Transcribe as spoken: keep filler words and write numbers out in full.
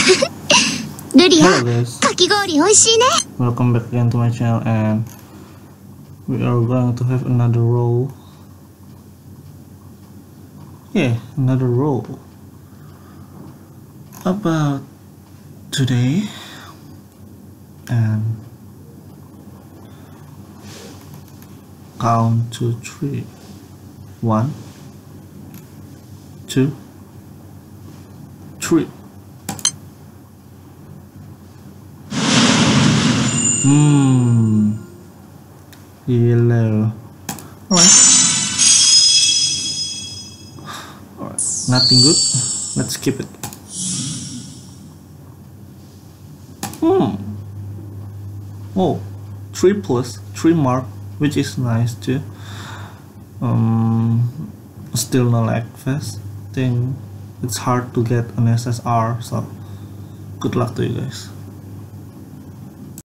Hello guys, かき氷美味しいね。 welcome back again to my channel, and we are going to have another roll. Yeah, another roll about today, and count to three. One, two, three. Hmm. Yellow. Alright. Alright. Nothing good. Let's skip it. Hmm. Oh. Three plus. Three mark. Which is nice too. Um. Still no lag fast. Think it's hard to get an S S R. So good luck to you guys.